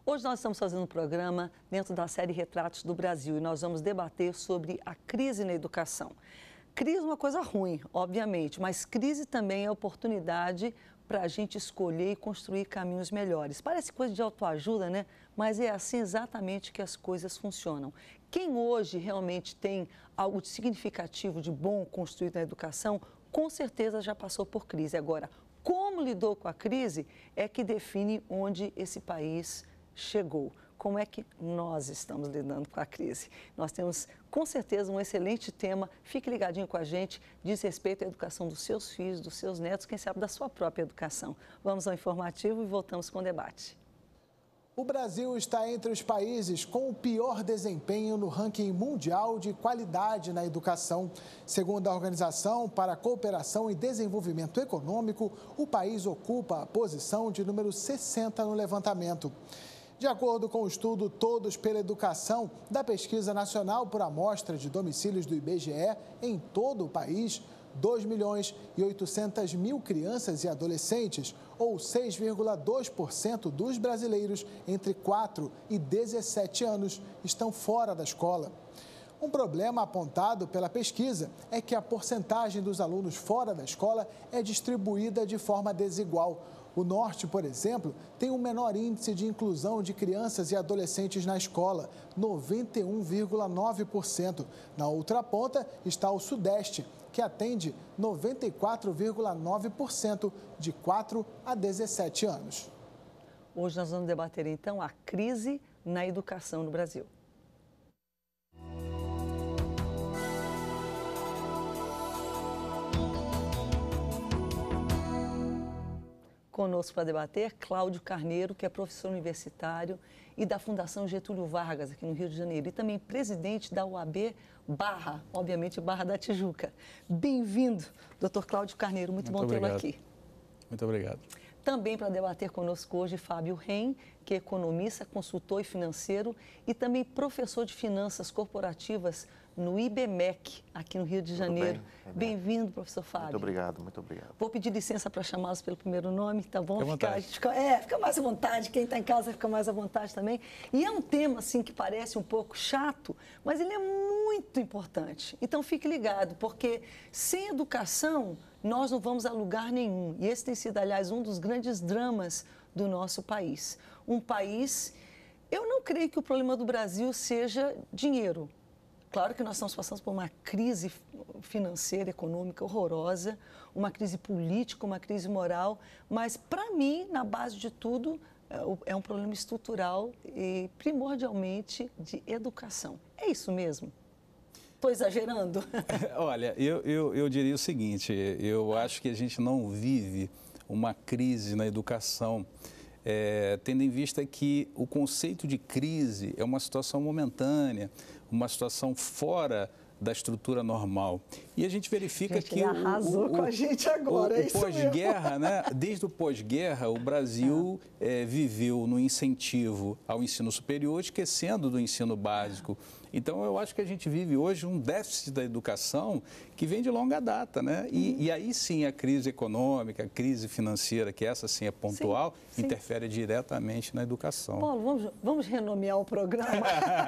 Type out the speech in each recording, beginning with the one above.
Hoje nós estamos fazendo um programa dentro da série Retratos do Brasil e nós vamos debater sobre a crise na educação. Crise é uma coisa ruim, obviamente, mas crise também é oportunidade para a gente escolher e construir caminhos melhores. Parece coisa de autoajuda, né? Mas é assim exatamente que as coisas funcionam. Quem hoje realmente tem algo de significativo, de bom construído na educação, com certeza já passou por crise. Agora, como lidou com a crise é que define onde esse país chegou. Como é que nós estamos lidando com a crise? Nós temos, com certeza, um excelente tema. Fique ligadinho com a gente, diz respeito à educação dos seus filhos, dos seus netos, quem sabe da sua própria educação. Vamos ao informativo e voltamos com o debate. O Brasil está entre os países com o pior desempenho no ranking mundial de qualidade na educação. Segundo a Organização para a Cooperação e Desenvolvimento Econômico, o país ocupa a posição de número 60 no levantamento. De acordo com o estudo Todos pela Educação, da Pesquisa Nacional por Amostra de Domicílios do IBGE, em todo o país, 2.800.000 crianças e adolescentes, ou 6,2% dos brasileiros entre 4 e 17 anos, estão fora da escola. Um problema apontado pela pesquisa é que a porcentagem dos alunos fora da escola é distribuída de forma desigual. O Norte, por exemplo, tem um menor índice de inclusão de crianças e adolescentes na escola, 91,9%. Na outra ponta está o Sudeste, que atende 94,9% de 4 a 17 anos. Hoje nós vamos debater, então, a crise na educação no Brasil. Conosco para debater, Cláudio Carneiro, que é professor universitário e da Fundação Getúlio Vargas, aqui no Rio de Janeiro, e também presidente da UAB Barra, obviamente Barra da Tijuca. Bem-vindo, doutor Cláudio Carneiro, muito bom tê-lo aqui. Muito obrigado. Também para debater conosco hoje, Fábio Reim, que é economista, consultor e financeiro e também professor de finanças corporativas no IBMEC, aqui no Rio de Janeiro. Bem-vindo, professor Fábio. Muito obrigado, muito obrigado. Vou pedir licença para chamá-los pelo primeiro nome, tá bom? Fica mais à vontade, quem está em casa fica mais à vontade também. E é um tema, assim, que parece um pouco chato, mas ele é muito importante. Então, fique ligado, porque sem educação, nós não vamos a lugar nenhum. E esse tem sido, aliás, um dos grandes dramas do nosso país. Um país... Eu não creio que o problema do Brasil seja dinheiro. Claro que nós estamos passando por uma crise financeira, econômica horrorosa, uma crise política, uma crise moral, mas, para mim, na base de tudo, é um problema estrutural e, primordialmente, de educação. É isso mesmo? Estou exagerando? Olha, eu diria o seguinte, eu acho que a gente não vive uma crise na educação, tendo em vista que o conceito de crise é uma situação momentânea, uma situação fora da estrutura normal. E a gente verifica que arrasou com a gente agora, o pós-guerra, né? Desde o pós-guerra, o Brasil viveu no incentivo ao ensino superior, esquecendo do ensino básico. Então, eu acho que a gente vive hoje um déficit da educação que vem de longa data, né? E aí sim a crise econômica, a crise financeira, que essa sim é pontual, sim. Interfere diretamente na educação. Paulo, vamos renomear o programa?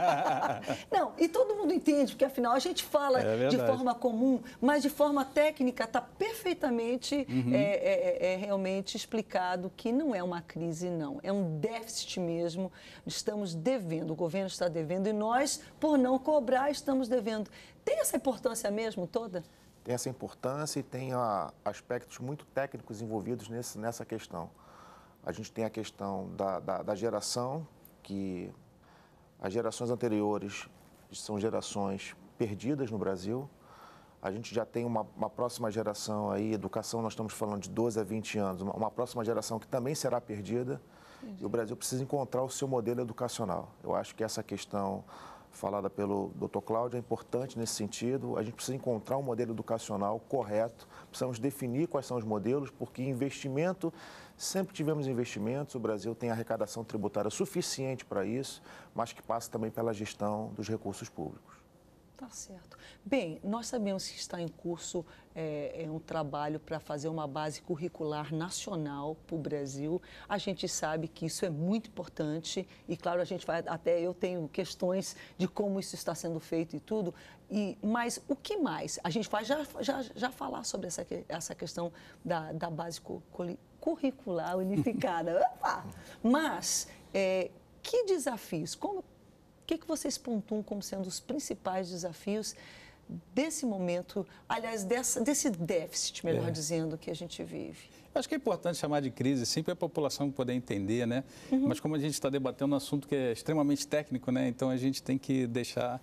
Não, e todo mundo entende, porque afinal a gente fala de forma comum, mas de forma técnica está perfeitamente realmente explicado que não é uma crise, não. É um déficit mesmo. Estamos devendo, o governo está devendo e nós, por não cobrar, estamos devendo. Tem essa importância mesmo toda? Tem essa importância e tem aspectos muito técnicos envolvidos nessa questão. A gente tem a questão da geração, que as gerações anteriores são gerações perdidas no Brasil. A gente já tem uma próxima geração aí, educação, nós estamos falando de 12 a 20 anos, uma próxima geração que também será perdida. Entendi. E o Brasil precisa encontrar o seu modelo educacional. Eu acho que essa questão falada pelo Dr. Cláudio é importante nesse sentido. A gente precisa encontrar um modelo educacional correto, precisamos definir quais são os modelos, porque investimento, sempre tivemos investimentos, o Brasil tem arrecadação tributária suficiente para isso, mas que passa também pela gestão dos recursos públicos. Tá certo. Bem, nós sabemos que está em curso um trabalho para fazer uma base curricular nacional para o Brasil. A gente sabe que isso é muito importante e, claro, a gente vai, até eu tenho questões de como isso está sendo feito e tudo, mas o que mais? A gente vai já falar sobre essa questão da base curricular unificada. Opa! Mas, que desafios? O que vocês pontuam como sendo os principais desafios desse momento, aliás, desse déficit, melhor dizendo, que a gente vive? Acho que é importante chamar de crise, sim, para a população poder entender, né? Mas como a gente está debatendo um assunto que é extremamente técnico, né? Então a gente tem que deixar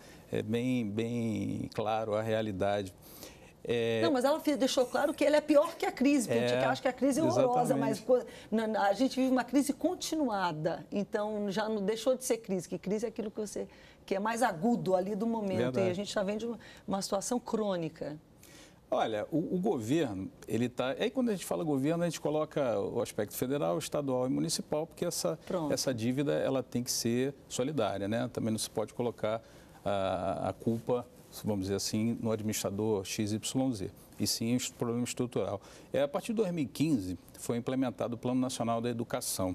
bem claro a realidade. Não, mas ela deixou claro que ele é pior que a crise, porque a gente acha que a crise é horrorosa, mas a gente vive uma crise continuada, então já não deixou de ser crise, que crise é aquilo que é mais agudo ali do momento. Verdade. E a gente está vendo uma situação crônica. Olha, o governo, ele está... Aí quando a gente fala governo, a gente coloca o aspecto federal, estadual e municipal, porque essa dívida ela tem que ser solidária, né? Também não se pode colocar a culpa, vamos dizer assim, no administrador XYZ, e sim o problema estrutural. A partir de 2015, foi implementado o Plano Nacional da Educação.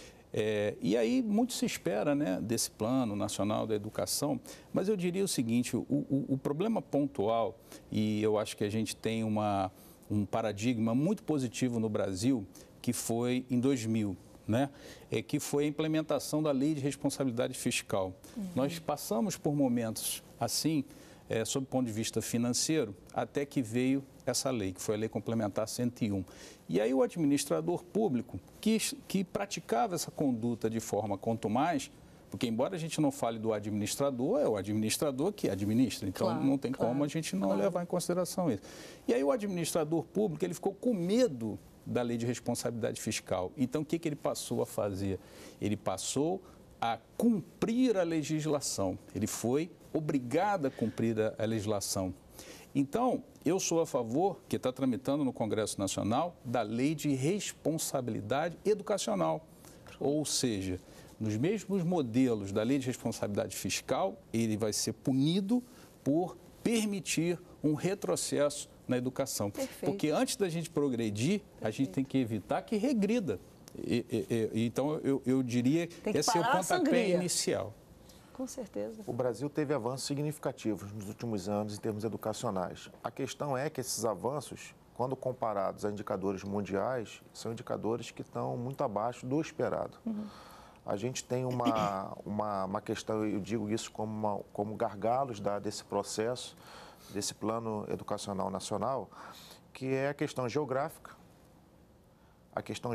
E aí muito se espera, né, desse Plano Nacional da Educação, mas eu diria o seguinte, o problema pontual, e eu acho que a gente tem um paradigma muito positivo no Brasil, que foi em 2000, né, que foi a implementação da Lei de Responsabilidade Fiscal. Nós passamos por momentos assim, sob o ponto de vista financeiro, até que veio essa lei, que foi a Lei Complementar 101. E aí o administrador público, que praticava essa conduta de forma contumaz, porque embora a gente não fale do administrador, é o administrador que administra, então claro, não tem como a gente não levar em consideração isso. E aí o administrador público, ele ficou com medo da Lei de Responsabilidade Fiscal. Então o que ele passou a fazer? Ele passou a cumprir a legislação, ele foi obrigado a cumprir a legislação. Então, eu sou a favor, que está tramitando no Congresso Nacional, da Lei de Responsabilidade Educacional. Ou seja, nos mesmos modelos da Lei de Responsabilidade Fiscal, ele vai ser punido por permitir um retrocesso na educação. Perfeito. Porque antes da gente progredir, a gente tem que evitar que regrida. Então, eu diria que esse é o pontapé inicial. Com certeza. O Brasil teve avanços significativos nos últimos anos em termos educacionais. A questão é que esses avanços, quando comparados a indicadores mundiais, são indicadores que estão muito abaixo do esperado. A gente tem uma questão, eu digo isso como gargalos desse processo, desse plano educacional nacional, que é a questão geográfica. A questão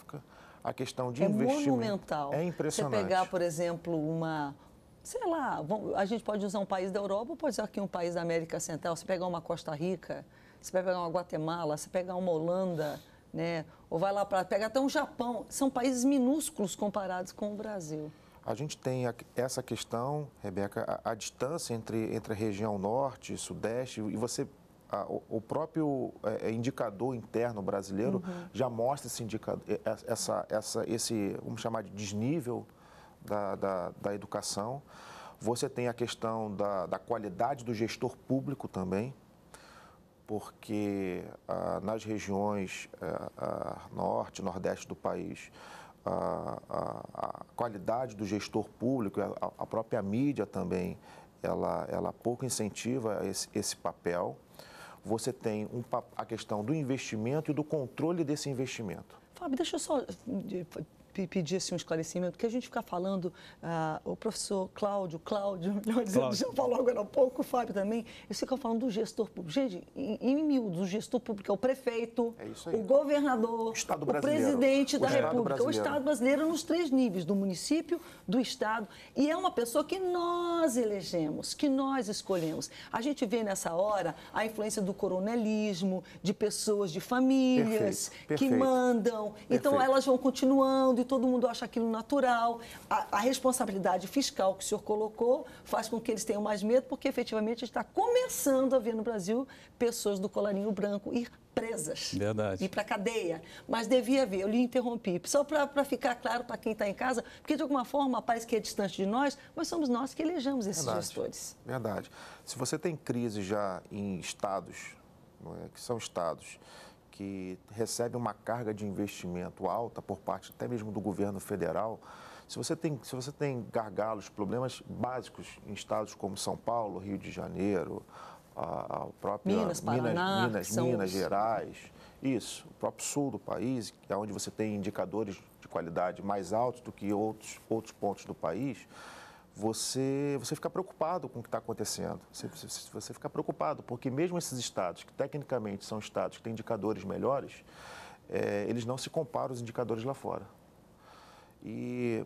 de investimento. É monumental. É impressionante. Você pegar, por exemplo, sei lá, a gente pode usar um país da Europa ou pode usar aqui um país da América Central. Você pegar uma Costa Rica, você vai pegar uma Guatemala, você pegar uma Holanda, né? Ou vai lá para pegar até um Japão. São países minúsculos comparados com o Brasil. A gente tem essa questão, Rebeca, a distância entre a região norte e sudeste, e o próprio indicador interno brasileiro já mostra esse, vamos chamar de desnível da educação. Você tem a questão da qualidade do gestor público também, porque nas regiões norte e nordeste do país, a qualidade do gestor público, a própria mídia também, ela pouco incentiva esse papel. Você tem a questão do investimento e do controle desse investimento. Fábio, deixa eu só pedir um esclarecimento, porque a gente fica falando, o professor Cláudio, já falou agora há pouco, o Fábio também, eles ficam falando do gestor público. Gente, em miúdos, o gestor público é o prefeito, o governador, o presidente da República, o Estado brasileiro nos 3 níveis, do município, do Estado, e é uma pessoa que nós elegemos, que nós escolhemos. A gente vê nessa hora a influência do coronelismo, de pessoas, de famílias que mandam, então elas vão continuando e todo mundo acha aquilo natural. A responsabilidade fiscal que o senhor colocou faz com que eles tenham mais medo, porque efetivamente está começando a ver no Brasil pessoas do colarinho branco ir presas. Verdade. Ir para a cadeia. Mas devia haver, eu lhe interrompi, só para ficar claro para quem está em casa, porque de alguma forma parece que é distante de nós, mas somos nós que elegemos esses gestores. Verdade. Se você tem crise já em estados, não é, que são estados que recebem uma carga de investimento alta por parte até mesmo do governo federal, se você tem gargalos, problemas básicos em estados como São Paulo, Rio de Janeiro, a própria Minas Gerais, isso, o próprio sul do país, que é onde você tem indicadores de qualidade mais altos do que outros pontos do país, você fica preocupado com o que está acontecendo. Você fica preocupado, porque mesmo esses estados, que tecnicamente são estados que têm indicadores melhores, eles não se comparam aos indicadores lá fora.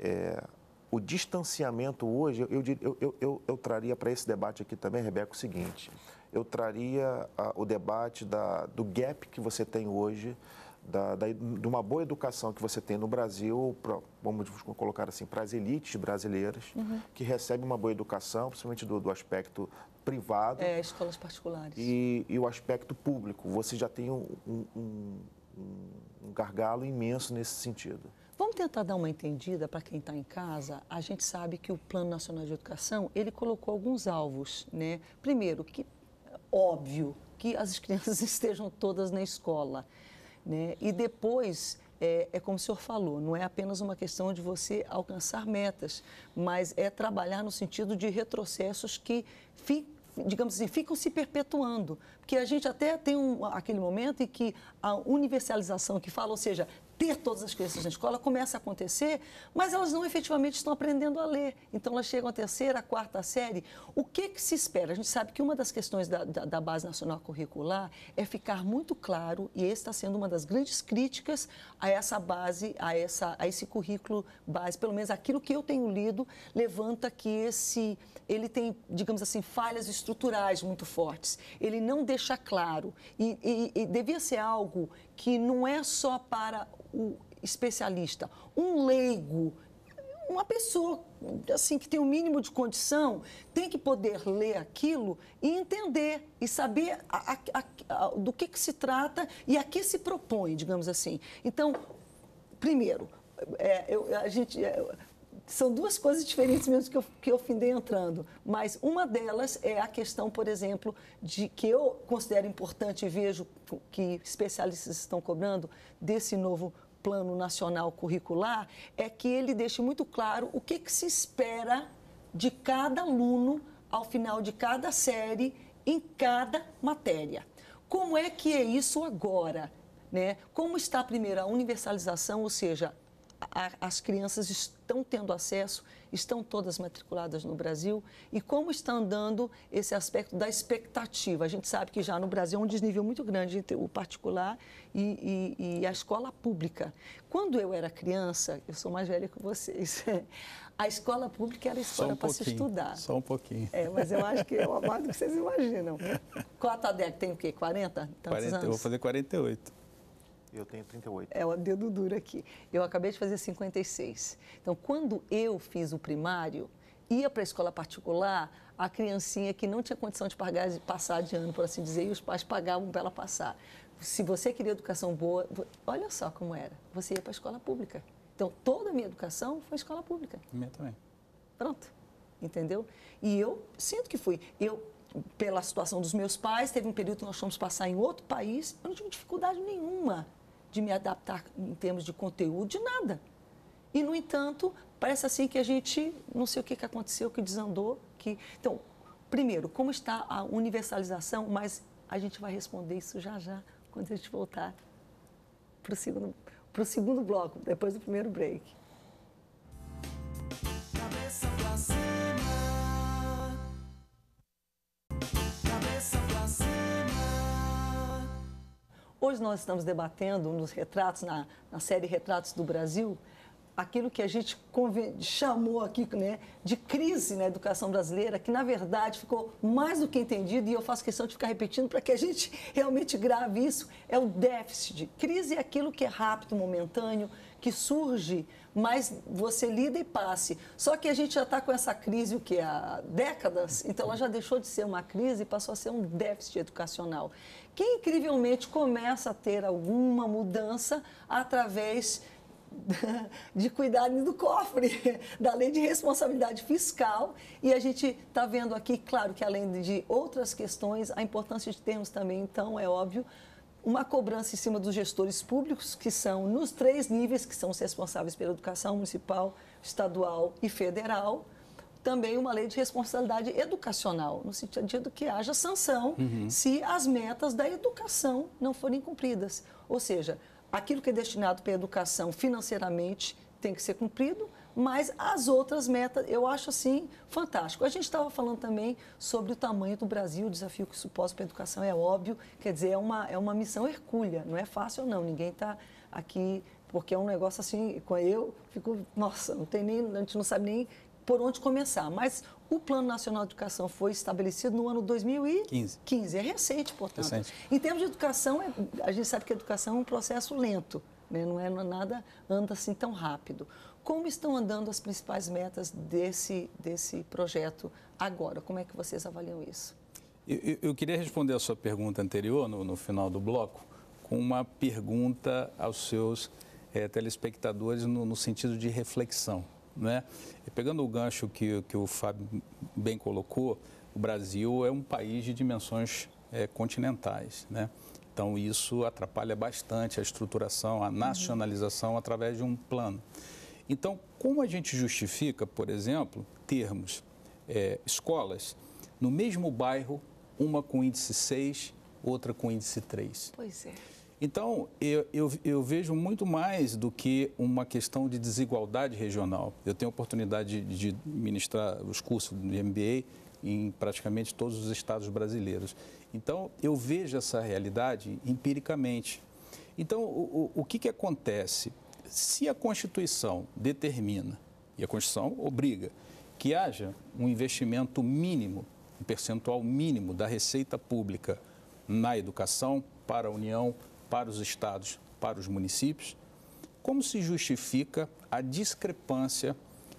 O distanciamento hoje, eu traria para esse debate aqui também, Rebeca, o seguinte: eu traria o debate do gap que você tem hoje, de uma boa educação que você tem no Brasil, vamos colocar assim, para as elites brasileiras, que recebem uma boa educação, principalmente do aspecto privado. Escolas particulares. E o aspecto público. Você já tem um gargalo imenso nesse sentido. Vamos tentar dar uma entendida para quem está em casa. A gente sabe que o Plano Nacional de Educação, ele colocou alguns alvos, né? Primeiro, que óbvio que as crianças estejam todas na escola, né? E depois, como o senhor falou, não é apenas uma questão de você alcançar metas, mas é trabalhar no sentido de retrocessos que, digamos assim, ficam se perpetuando. Porque a gente até tem aquele momento em que a universalização que fala, ou seja, ter todas as crianças na escola começa a acontecer, mas elas não efetivamente estão aprendendo a ler. Então, elas chegam à terceira, à quarta série. O que se espera? A gente sabe que uma das questões da Base Nacional Curricular é ficar muito claro, e esse está sendo uma das grandes críticas a essa base, a esse currículo base, pelo menos aquilo que eu tenho lido, levanta que ele tem, digamos assim, falhas estruturais muito fortes. Ele não deixa claro. E devia ser algo que não é só para o especialista, um leigo, uma pessoa assim que tem o mínimo de condição, tem que poder ler aquilo e entender e saber do que se trata e a que se propõe, digamos assim. Então, primeiro, são duas coisas diferentes mesmo que eu findei entrando, mas uma delas é a questão, por exemplo, que eu considero importante e vejo que especialistas estão cobrando desse novo Plano Nacional Curricular, é que ele deixe muito claro o que se espera de cada aluno ao final de cada série, em cada matéria. Como é que é isso agora, né? Como está, primeiro, a universalização, ou seja, as crianças estão tendo acesso, estão todas matriculadas no Brasil, e como está andando esse aspecto da expectativa. A gente sabe que já no Brasil é um desnível muito grande entre o particular e a escola pública. Quando eu era criança, eu sou mais velha que vocês, a escola pública era a escola para se estudar. Só um pouquinho. Mas eu acho que é mais do que vocês imaginam. Qual a Tadec tem o quê? 40? Tantos anos? Eu vou fazer 48. Eu tenho 38. É o dedo duro aqui. Eu acabei de fazer 56. Então, quando eu fiz o primário, ia para a escola particular, a criancinha que não tinha condição de passar de ano, por assim dizer, e os pais pagavam para ela passar. Se você queria educação boa, olha só como era. Você ia para a escola pública. Então, toda a minha educação foi escola pública. A minha também. Pronto. Entendeu? E eu sinto que fui. Pela situação dos meus pais, teve um período que nós fomos passar em outro país, eu não tive dificuldade nenhuma de me adaptar em termos de conteúdo, de nada. E, no entanto, parece assim que a gente, não sei o que aconteceu, que desandou. Então, primeiro, como está a universalização, mas a gente vai responder isso já, quando a gente voltar para o segundo bloco, depois do primeiro break. Cabeça pra cima. Cabeça pra cima. Hoje nós estamos debatendo nos retratos, na série Retratos do Brasil, aquilo que a gente chamou aqui, né, de crise na educação brasileira, que na verdade ficou mais do que entendido, e eu faço questão de ficar repetindo para que a gente realmente grave isso, é o déficit. Crise é aquilo que é rápido, momentâneo, que surge, mas você lida e passe. Só que a gente já está com essa crise, o que? Há décadas, então ela já deixou de ser uma crise e passou a ser um déficit educacional, que incrivelmente começa a ter alguma mudança através de cuidar do cofre, da lei de responsabilidade fiscal, e a gente está vendo aqui, claro, que além de outras questões, a importância de termos também, então, é óbvio, uma cobrança em cima dos gestores públicos, que são nos 3 níveis, que são os responsáveis pela educação municipal, estadual e federal, também uma lei de responsabilidade educacional, no sentido que haja sanção se as metas da educação não forem cumpridas, ou seja, aquilo que é destinado para a educação financeiramente tem que ser cumprido, mas as outras metas, eu acho assim, fantástico. A gente estava falando também sobre o tamanho do Brasil, o desafio que isso pôs para a educação, é óbvio, quer dizer, é uma missão hercúlea, não é fácil não, ninguém está aqui, porque é um negócio assim, eu fico, nossa, não tem nem, a gente não sabe nem por onde começar, mas o Plano Nacional de Educação foi estabelecido no ano 2015, é recente, portanto. Recente. Em termos de educação, a gente sabe que a educação é um processo lento, né? Não é nada, anda assim tão rápido. Como estão andando as principais metas desse projeto agora? Como é que vocês avaliam isso? Eu queria responder a sua pergunta anterior, no final do bloco, com uma pergunta aos seus telespectadores no sentido de reflexão. Né? E pegando o gancho que o Fábio bem colocou, o Brasil é um país de dimensões continentais, né? Então isso atrapalha bastante a estruturação, a nacionalização através de um plano. Então, como a gente justifica, por exemplo, termos escolas no mesmo bairro, uma com índice 6, outra com índice 3? Pois é. Então, eu vejo muito mais do que uma questão de desigualdade regional. Eu tenho a oportunidade de ministrar os cursos do MBA em praticamente todos os estados brasileiros. Então, eu vejo essa realidade empiricamente. Então, o que acontece? Se a Constituição determina, e a Constituição obriga, que haja um investimento mínimo, um percentual mínimo da receita pública na educação para a União, para os estados, para os municípios, como se justifica a discrepância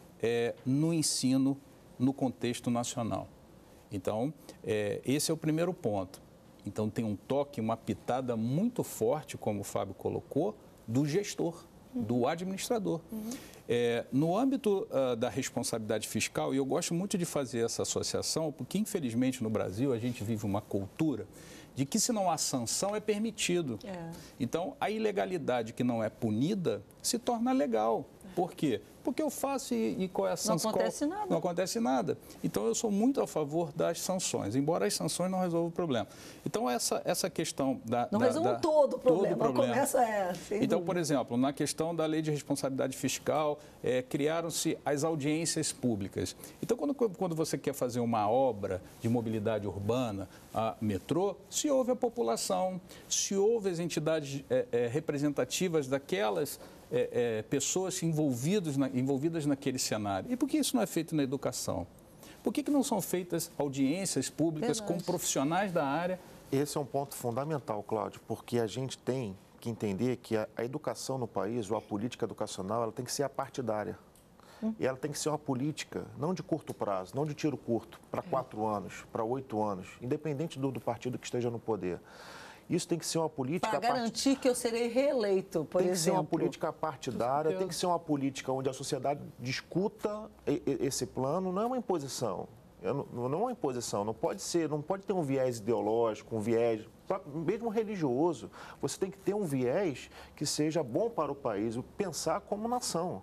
no ensino no contexto nacional? Então, esse é o primeiro ponto. Então, tem um toque, uma pitada muito forte, como o Fábio colocou, do gestor, do administrador. No âmbito da responsabilidade fiscal, e eu gosto muito de fazer essa associação, porque, infelizmente, no Brasil, a gente vive uma cultura de que, se não há sanção, é permitido. Então, a ilegalidade que não é punida se torna legal. Por quê? Porque eu faço e qual é a sanção? Não acontece nada. Não acontece nada. Então, eu sou muito a favor das sanções, embora as sanções não resolvam o problema. Então, essa questão da... Não resolvam todo o problema. Começa então, por exemplo, na questão da lei de responsabilidade fiscal, criaram-se as audiências públicas. Então, quando você quer fazer uma obra de mobilidade urbana, a metrô, se ouve a população, se ouve as entidades representativas daquelas pessoas envolvidas naquele cenário. E por que isso não é feito na educação? Por que não são feitas audiências públicas com profissionais da área? Esse é um ponto fundamental, Cláudio, porque a gente tem que entender que a educação no país, ou a política educacional, ela tem que ser apartidária. E ela tem que ser uma política, não de curto prazo, não de tiro curto, para 4 anos, para 8 anos, independente do partido que esteja no poder. Isso tem que ser uma política... Para garantir que eu serei reeleito, por exemplo. Tem que ser uma política partidária, tem que ser uma política onde a sociedade discuta esse plano, não é uma imposição. Não é uma imposição, não pode ter um viés ideológico, um viés, mesmo religioso. Você tem que ter um viés que seja bom para o país, pensar como nação.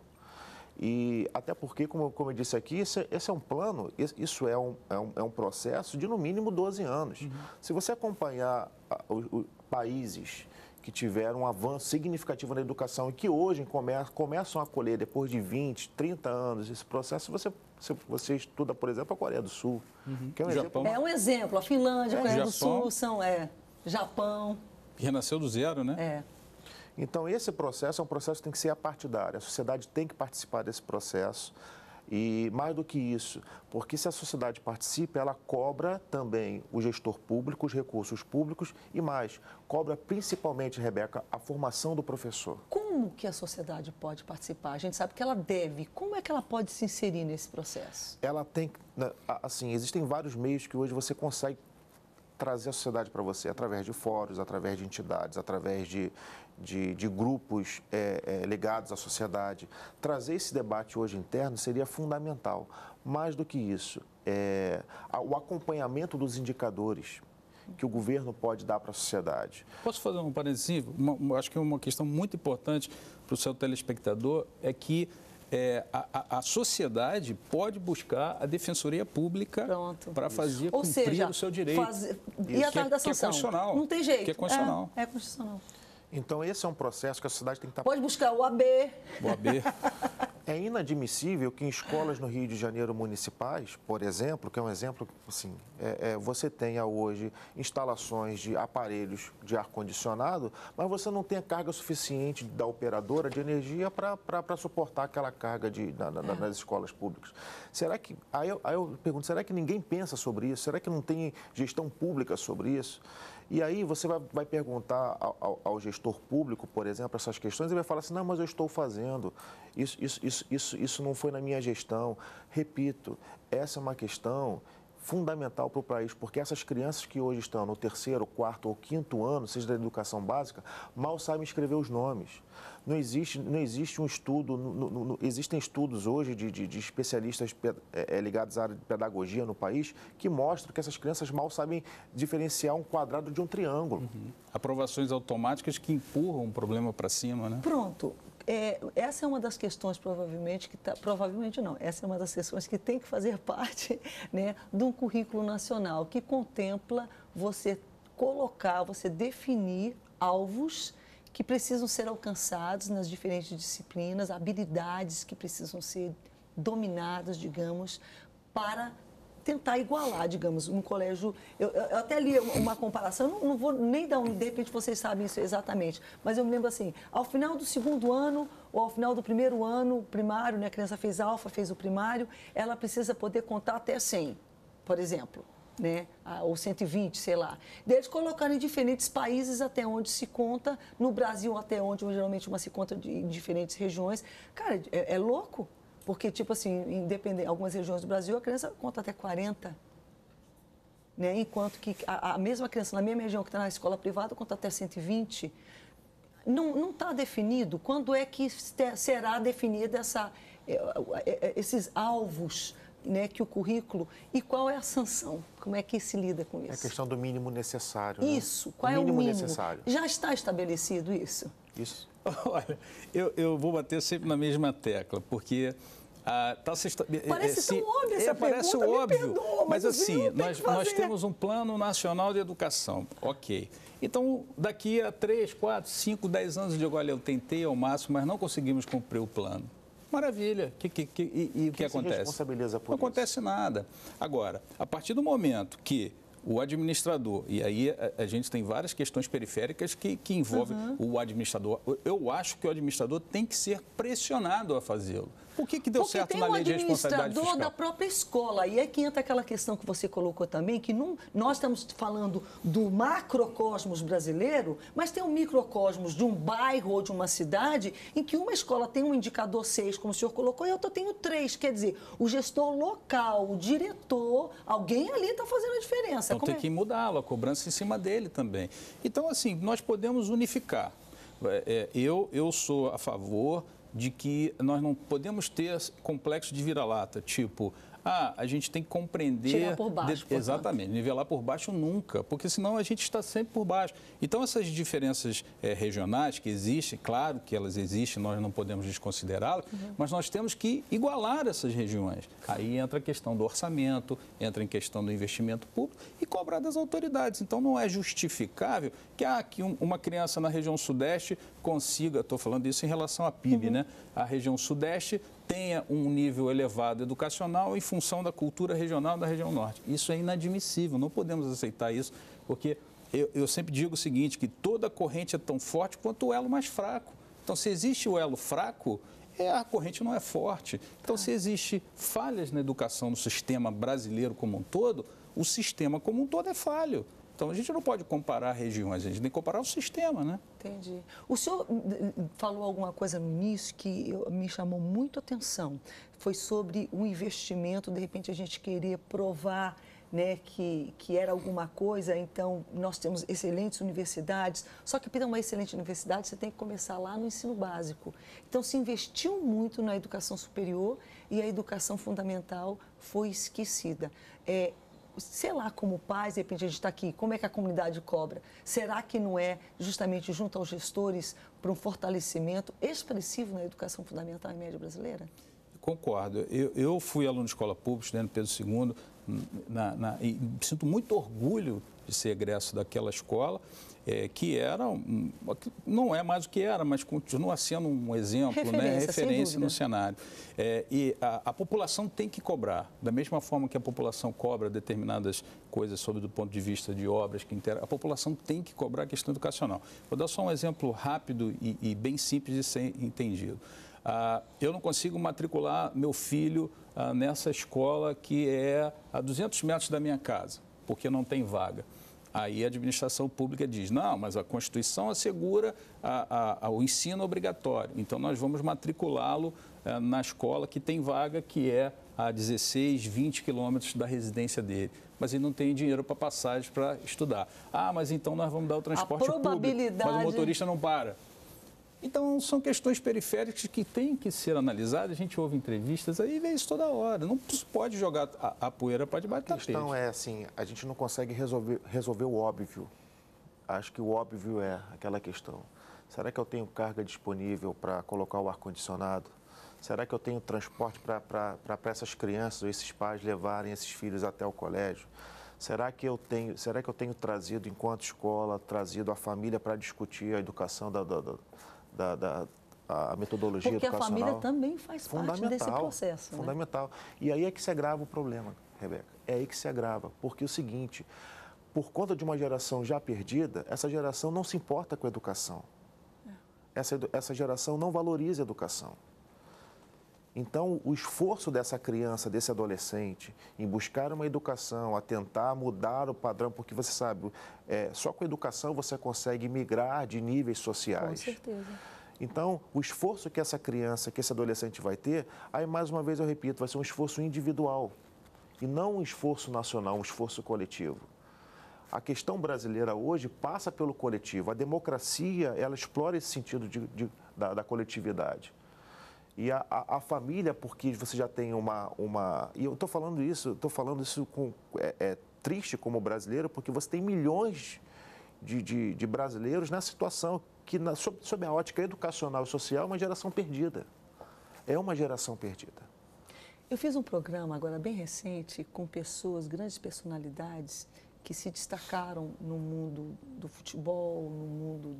E até porque, como eu disse aqui, esse é um plano, isso é um processo de no mínimo 12 anos. Se você acompanhar os países que tiveram um avanço significativo na educação e que hoje começam a colher, depois de 20, 30 anos, esse processo, você estuda, por exemplo, a Coreia do Sul. Que é um exemplo. É um exemplo. A Finlândia, a Coreia do Sul são... Japão. Que renasceu do zero, né? Então, esse processo é um processo que tem que ser apartidário. A sociedade tem que participar desse processo. E mais do que isso, porque se a sociedade participa, ela cobra também o gestor público, os recursos públicos e mais, cobra principalmente, Rebeca, a formação do professor. Como que a sociedade pode participar? A gente sabe que ela deve. Como é que ela pode se inserir nesse processo? Ela tem, assim, existem vários meios que hoje você consegue trazer a sociedade para você, através de fóruns, através de entidades, através de grupos ligados à sociedade. Trazer esse debate hoje interno seria fundamental. Mais do que isso, o acompanhamento dos indicadores que o governo pode dar para a sociedade. Posso fazer um parênteses? Acho que uma questão muito importante para o seu telespectador é que a sociedade pode buscar a Defensoria Pública para fazer cumprir o seu direito. E atrás da sanção? Que é constitucional. Não tem jeito. Que é constitucional. É constitucional. Então, esse é um processo que a sociedade tem que estar... Pode buscar o AB. O AB. É inadmissível que em escolas no Rio de Janeiro municipais, por exemplo, que é um exemplo, assim, você tenha hoje instalações de aparelhos de ar-condicionado, mas você não tenha carga suficiente da operadora de energia para suportar aquela carga nas escolas públicas. Será que, aí eu pergunto, será que ninguém pensa sobre isso? Será que não tem gestão pública sobre isso? E aí você vai perguntar ao gestor público, por exemplo, essas questões, e vai falar assim, não, mas eu estou fazendo, isso não foi na minha gestão. Repito, essa é uma questão fundamental para o país, porque essas crianças que hoje estão no 3º, 4º ou 5º ano, seja da educação básica, mal sabem escrever os nomes. Não existe um estudo, existem estudos hoje de especialistas ligados à área de pedagogia no país que mostram que essas crianças mal sabem diferenciar um quadrado de um triângulo. Aprovações automáticas que empurram o problema para cima, né? Pronto. Essa é uma das questões, provavelmente não, essa é uma das questões que tem que fazer parte, né, de um currículo nacional que contempla você colocar, você definir alvos que precisam ser alcançados nas diferentes disciplinas, habilidades que precisam ser dominadas, digamos, para tentar igualar, digamos, um colégio... Eu até li uma comparação, não vou nem dar de repente vocês sabem isso exatamente, mas eu me lembro assim, ao final do 2º ano ou ao final do 1º ano primário, né, a criança fez alfa, fez o primário, ela precisa poder contar até 100, por exemplo, né, ou 120, sei lá. Eles colocaram em diferentes países até onde se conta, no Brasil até onde geralmente se conta em diferentes regiões. Cara, é louco. Porque, tipo assim, em algumas regiões do Brasil, a criança conta até 40. Né? Enquanto que a mesma criança, na mesma região que está na escola privada, conta até 120. Não está definido quando é que será definida esses alvos, né, que o currículo... E qual é a sanção? Como é que se lida com isso? É a questão do mínimo necessário. Isso. Né? Qual é o mínimo necessário? Já está estabelecido isso? Isso. Olha, eu vou bater sempre na mesma tecla, porque parece tão óbvio essa parece pergunta, óbvio, me perdoa, mas assim, nós temos um Plano Nacional de Educação, ok. Então, daqui a 3, 4, 5, 10 anos, eu digo, olha, eu tentei ao máximo, mas não conseguimos cumprir o plano. Maravilha. E o que acontece? Responsabiliza por não acontece nada. Agora, a partir do momento que o administrador, e aí a gente tem várias questões periféricas que envolvem o administrador. Eu acho que o administrador tem que ser pressionado a fazê-lo. Por que deu certo na lei de responsabilidade fiscal? Porque tem um administrador da própria escola. E é que entra aquela questão que você colocou também, que nós estamos falando do macrocosmos brasileiro, mas tem um microcosmos de um bairro ou de uma cidade em que uma escola tem um indicador 6, como o senhor colocou, e a outra tem o 3. Quer dizer, o gestor local, o diretor, alguém ali está fazendo a diferença. Então tem que mudá-lo, a cobrança em cima dele também. Então, assim, nós podemos unificar. Eu sou a favor de que nós não podemos ter complexo de vira-lata, tipo, a gente tem que compreender... Tirar por baixo, exatamente, nivelar por baixo nunca, porque senão a gente está sempre por baixo. Então, essas diferenças regionais que existem, claro que elas existem, nós não podemos desconsiderá-las, mas nós temos que igualar essas regiões. Aí entra a questão do orçamento, entra em questão do investimento público e cobrar das autoridades. Então, não é justificável que uma criança na região sudeste consiga, estou falando isso em relação à PIB, né? A região sudeste tenha um nível elevado educacional em função da cultura regional da região norte. Isso é inadmissível, não podemos aceitar isso, porque eu sempre digo o seguinte, que toda corrente é tão forte quanto o elo mais fraco. Então, se existe o elo fraco, a corrente não é forte. Então, se existe falhas na educação no sistema brasileiro como um todo, o sistema como um todo é falho. Então, a gente não pode comparar regiões, a gente tem que comparar o sistema, né? Entendi. O senhor falou alguma coisa no início que me chamou muito a atenção. Foi sobre o investimento, de repente a gente queria provar, né, que era alguma coisa, então nós temos excelentes universidades, só que para uma excelente universidade você tem que começar lá no ensino básico. Então se investiu muito na educação superior e a educação fundamental foi esquecida. Sei lá, como pais, de repente a gente está aqui, como é que a comunidade cobra? Será que não é justamente junto aos gestores para um fortalecimento expressivo na educação fundamental e média brasileira? Concordo. Eu fui aluno de escola pública, estudando Pedro II, e sinto muito orgulho de ser egresso daquela escola, que era, não é mais o que era, mas continua sendo um exemplo, referência no cenário. E a população tem que cobrar, da mesma forma que a população cobra determinadas coisas do ponto de vista de obras, a população tem que cobrar a questão educacional. Vou dar só um exemplo rápido e bem simples de ser entendido. Eu não consigo matricular meu filho nessa escola que é a 200 metros da minha casa, porque não tem vaga. Aí a administração pública diz, não, mas a Constituição assegura o ensino obrigatório, então nós vamos matriculá-lo na escola que tem vaga, que é a 16, 20 quilômetros da residência dele. Mas ele não tem dinheiro para passagem para estudar. Mas então nós vamos dar o transporte público, mas o motorista não para. Então, são questões periféricas que têm que ser analisadas. A gente ouve entrevistas aí e vê isso toda hora. Não pode jogar a poeira para debaixo do tapete. A questão é assim, a gente não consegue resolver o óbvio. Acho que o óbvio é aquela questão. Será que eu tenho carga disponível para colocar o ar-condicionado? Será que eu tenho transporte para essas crianças ou esses pais levarem esses filhos até o colégio? Será que eu tenho trazido, enquanto escola, trazido a família para discutir a educação a metodologia Porque educacional? Porque a família também faz parte desse processo. Fundamental. Né? E aí é que se agrava o problema, Rebeca. É aí que se agrava. Porque é o seguinte, por conta de uma geração já perdida, essa geração não se importa com a educação. Essa geração não valoriza a educação. Então, o esforço dessa criança, desse adolescente, em buscar uma educação, a tentar mudar o padrão, porque você sabe, só com a educação você consegue migrar de níveis sociais. Com certeza. Então, o esforço que essa criança, que esse adolescente vai ter, aí mais uma vez eu repito, vai ser um esforço individual e não um esforço nacional, um esforço coletivo. A questão brasileira hoje passa pelo coletivo. A democracia, ela explora esse sentido da coletividade. E a família, porque você já tem e eu estou falando isso triste como brasileiro, porque você tem milhões de brasileiros nessa situação que, sob a ótica educacional e social, é uma geração perdida. É uma geração perdida. Eu fiz um programa agora bem recente com pessoas, grandes personalidades, que se destacaram no mundo do futebol, no mundo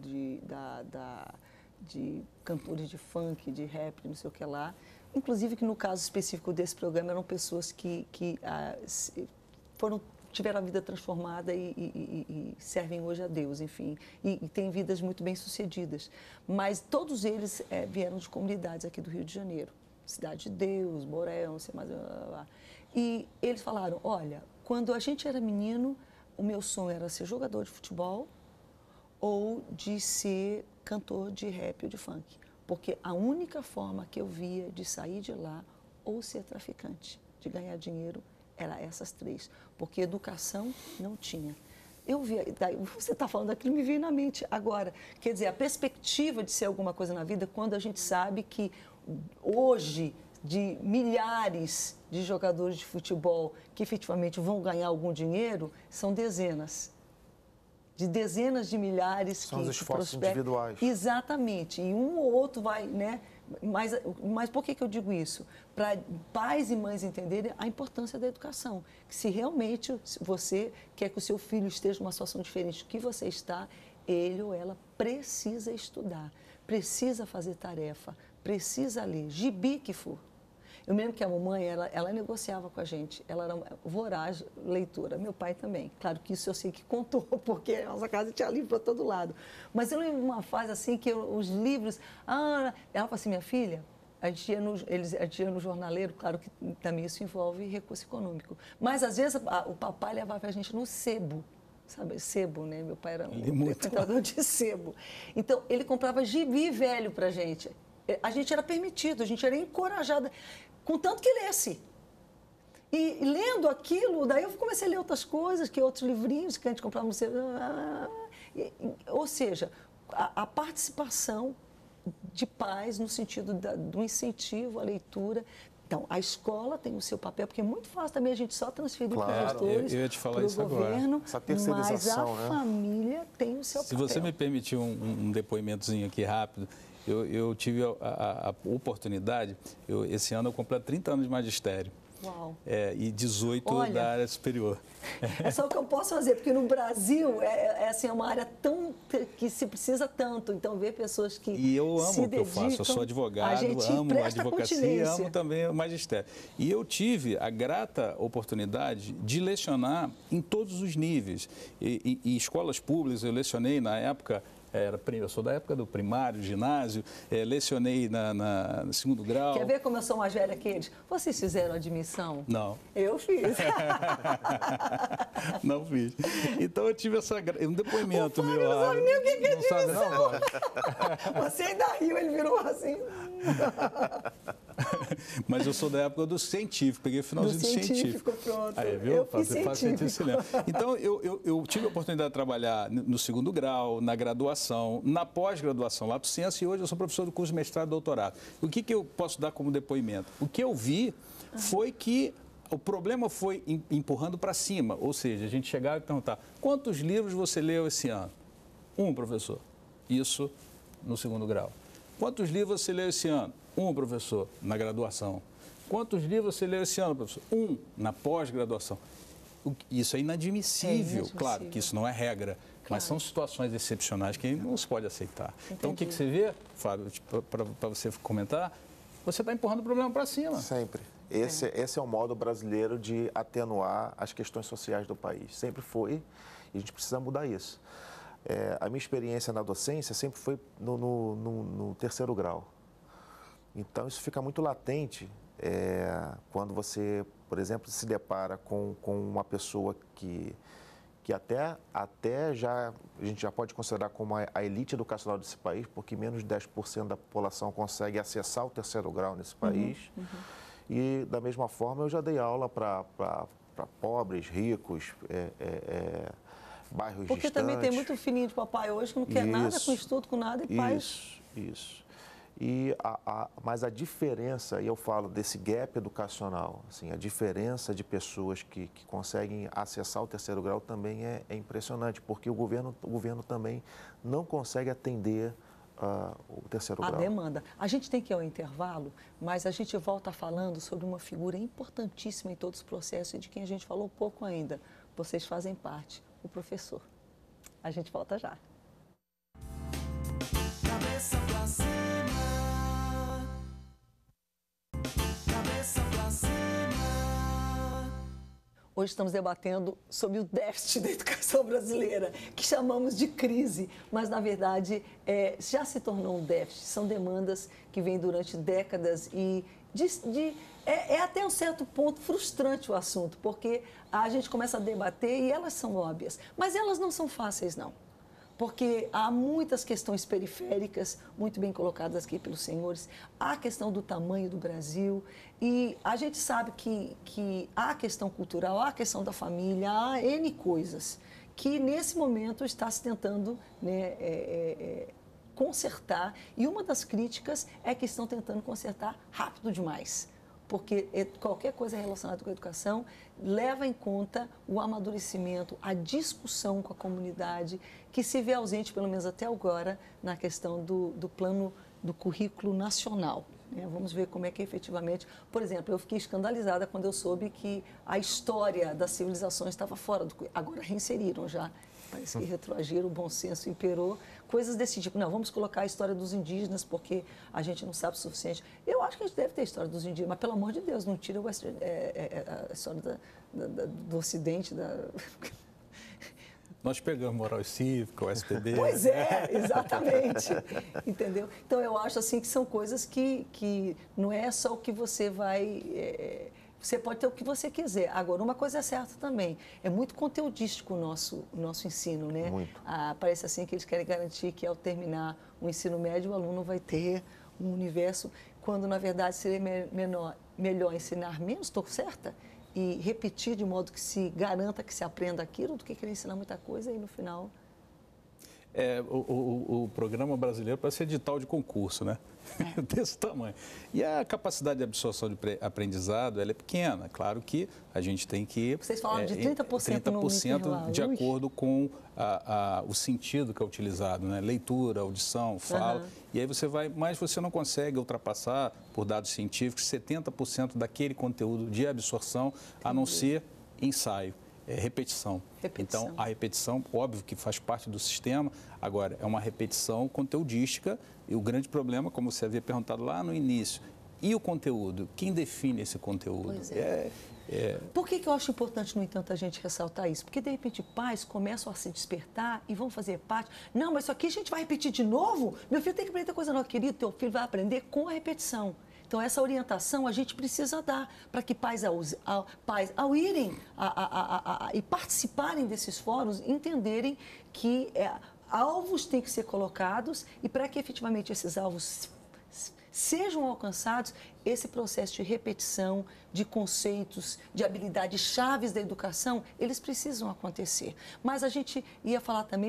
de cantores de funk, de rap, não sei o que lá. Inclusive que no caso específico desse programa eram pessoas que tiveram a vida transformada e servem hoje a Deus, enfim, e têm vidas muito bem sucedidas. Mas todos eles vieram de comunidades aqui do Rio de Janeiro, Cidade de Deus, Borel, não sei mais, e eles falaram, olha, quando a gente era menino, o meu sonho era ser jogador de futebol ou de ser cantor de rap ou de funk, porque a única forma que eu via de sair de lá ou ser traficante, de ganhar dinheiro, era essas três, porque educação não tinha. Eu via, você está falando aquilo, me veio na mente agora, quer dizer, a perspectiva de ser alguma coisa na vida, quando a gente sabe que hoje, de milhares de jogadores de futebol que efetivamente vão ganhar algum dinheiro, são dezenas. De dezenas de milhares são os esforços individuais. Exatamente. E um ou outro vai, né? Mas por que eu digo isso? Para pais e mães entenderem a importância da educação. Que se realmente você quer que o seu filho esteja numa situação diferente do que você está, ele ou ela precisa estudar, precisa fazer tarefa, precisa ler, gibi que for. Eu me lembro que a mamãe, ela negociava com a gente, ela era voraz leitora, meu pai também. Claro que isso eu sei que contou, porque a nossa casa tinha livro para todo lado. Mas eu lembro de uma fase assim que os livros... ela falou assim, minha filha, a gente ia no jornaleiro, claro que também isso envolve recurso econômico. Mas às vezes o papai levava a gente no sebo. Sabe, sebo, né? Meu pai era um frequentador de sebo. Então, ele comprava gibi velho para a gente. A gente era permitido, a gente era encorajada, contanto que lesse. E lendo aquilo, daí eu comecei a ler outras coisas, que outros livrinhos que a gente comprava no sebo. Ou seja, a participação de pais no sentido do incentivo à leitura. Então, a escola tem o seu papel, porque é muito fácil também a gente só transferir para os gestores, eu ia te falar para o isso agora. Essa mas a terceirização, né? família tem o seu Se papel. você me permitir um depoimentozinho aqui rápido, eu tive a oportunidade, esse ano eu completo 30 anos de magistério. Uau. E 18 Olha, da área superior. É só o que eu posso fazer, porque no Brasil assim, é uma área que se precisa tanto. Então, ver pessoas que E eu amo se o que eu dedicam, faço, eu sou advogado, a gente amo a presta advocacia e continência. amo também o magistério. E eu tive a grata oportunidade de lecionar em todos os níveis. E escolas públicas, eu lecionei na época... eu sou da época do primário, ginásio, lecionei no segundo grau. Quer ver como eu sou mais velha que eles? Vocês fizeram admissão? Não. Eu fiz. Não fiz. Então eu tive um depoimento o meu. Fábio não sabe nem o que é Não sabe não, admissão. Fábio? Você ainda riu, ele virou assim. Mas eu sou da época do científico, peguei o finalzinho do científico. Pronto. Aí, viu? Eu fiz científico. Então, eu tive a oportunidade de trabalhar no segundo grau, na graduação, na pós-graduação, lato sensu, e hoje eu sou professor do curso de mestrado e doutorado. O que eu posso dar como depoimento? O que eu vi foi que o problema foi empurrando para cima, ou seja, a gente chegava e perguntava, quantos livros você leu esse ano? Professor. Isso no segundo grau. Quantos livros você leu esse ano? Professor, na graduação. Quantos livros você leu esse ano, professor? Na pós-graduação. Isso é inadmissível. Claro que isso não é regra, mas são situações excepcionais que não se pode aceitar. Entendi. Então, o que você vê, Fábio, para você comentar, você está empurrando o problema para cima. Sempre. Esse é o modo brasileiro de atenuar as questões sociais do país. Sempre foi, e a gente precisa mudar isso. A minha experiência na docência sempre foi no terceiro grau. Então, isso fica muito latente quando você, por exemplo, se depara com uma pessoa que até a gente já pode considerar como a elite educacional desse país, porque menos de 10% da população consegue acessar o terceiro grau nesse país. E, da mesma forma, eu já dei aula para pobres, ricos, bairros distantes. Porque também tem muito filhinho de papai hoje que não quer nada com estudo, com nada, e pais... Isso. Mas a diferença, e eu falo desse gap educacional, assim, a diferença de pessoas que conseguem acessar o terceiro grau também é impressionante, porque o governo também não consegue atender o terceiro grau. A demanda. A gente tem que ir ao intervalo, mas a gente volta falando sobre uma figura importantíssima em todos os processos e de quem a gente falou pouco ainda. Vocês fazem parte, o professor. A gente volta já. Cabeça pra cima. Cabeça pra cima. Hoje estamos debatendo sobre o déficit da educação brasileira, que chamamos de crise, mas, na verdade, já se tornou um déficit. São demandas que vêm durante décadas e é até um certo ponto frustrante o assunto, porque a gente começa a debater e elas são óbvias, mas elas não são fáceis, não. Porque há muitas questões periféricas, muito bem colocadas aqui pelos senhores, há a questão do tamanho do Brasil, e a gente sabe que há a questão cultural, há a questão da família, há N coisas que nesse momento está se tentando consertar, e uma das críticas é que estão tentando consertar rápido demais. Porque qualquer coisa relacionada com a educação leva em conta o amadurecimento, a discussão com a comunidade, que se vê ausente, pelo menos até agora, na questão do plano do currículo nacional. Vamos ver como é que efetivamente... Por exemplo, eu fiquei escandalizada quando eu soube que a história das civilizações estava fora do currículo. Agora reinseriram já. Parece que retroagiram, o bom senso imperou, coisas desse tipo. Não, vamos colocar a história dos indígenas, porque a gente não sabe o suficiente. Eu acho que a gente deve ter a história dos indígenas, mas pelo amor de Deus, não tira a história do Ocidente, Nós pegamos moral cívica, o SPB. Pois é, exatamente. Entendeu? Então, eu acho assim que são coisas que não é só o que você vai... Você pode ter o que você quiser. Agora, uma coisa é certa também, é muito conteudístico o nosso ensino, né? Muito. Parece assim que eles querem garantir que ao terminar o ensino médio, o aluno vai ter um universo, quando na verdade seria melhor ensinar menos, estou certa? E repetir de modo que se garanta que se aprenda aquilo, do que querer ensinar muita coisa e no final... O programa brasileiro parece edital de concurso, né? Desse tamanho. E a capacidade de absorção de aprendizado, ela é pequena. Claro que a gente tem que... Vocês falaram de 30% no intervalo. De acordo com o sentido que é utilizado, né? Leitura, audição, fala. E aí você vai... Mas você não consegue ultrapassar, por dados científicos, 70% daquele conteúdo de absorção, a não ser ensaio. Repetição. Então, a repetição, óbvio que faz parte do sistema, agora, é uma repetição conteudística e o grande problema, como você havia perguntado lá no início, e o conteúdo? Quem define esse conteúdo? Pois é. Por que eu acho importante, no entanto, a gente ressaltar isso? Porque, de repente, pais começam a se despertar e vão fazer parte. Não, mas isso aqui a gente vai repetir de novo? Meu filho tem que aprender coisa nova. Querido, teu filho vai aprender com a repetição. Então, essa orientação a gente precisa dar para que pais, ao irem e participarem desses fóruns, entenderem que alvos têm que ser colocados e para que efetivamente esses alvos sejam alcançados, esse processo de repetição, de conceitos, de habilidades chaves da educação, eles precisam acontecer. Mas a gente ia falar também,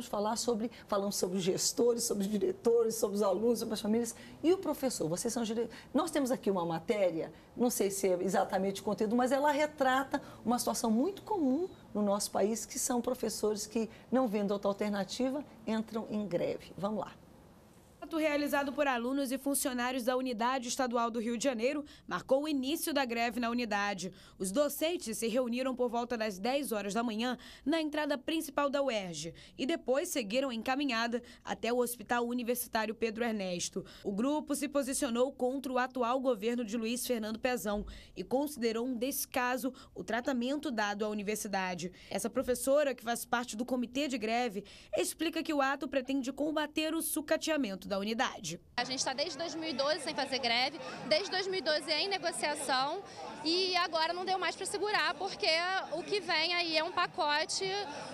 falamos sobre os gestores, sobre os diretores, sobre os alunos, sobre as famílias e o professor. Vocês são diretores. Nós temos aqui uma matéria, não sei se é exatamente o conteúdo, mas ela retrata uma situação muito comum no nosso país, que são professores que, não vendo outra alternativa, entram em greve. Vamos lá. Realizado por alunos e funcionários da Unidade Estadual do Rio de Janeiro, marcou o início da greve na unidade. Os docentes se reuniram por volta das 10 horas da manhã na entrada principal da UERJ e depois seguiram em caminhada até o Hospital Universitário Pedro Ernesto. O grupo se posicionou contra o atual governo de Luiz Fernando Pezão e considerou um descaso o tratamento dado à universidade. Essa professora, que faz parte do comitê de greve, explica que o ato pretende combater o sucateamento da unidade. A gente está desde 2012 sem fazer greve, desde 2012 em negociação e agora não deu mais para segurar, porque o que vem aí é um pacote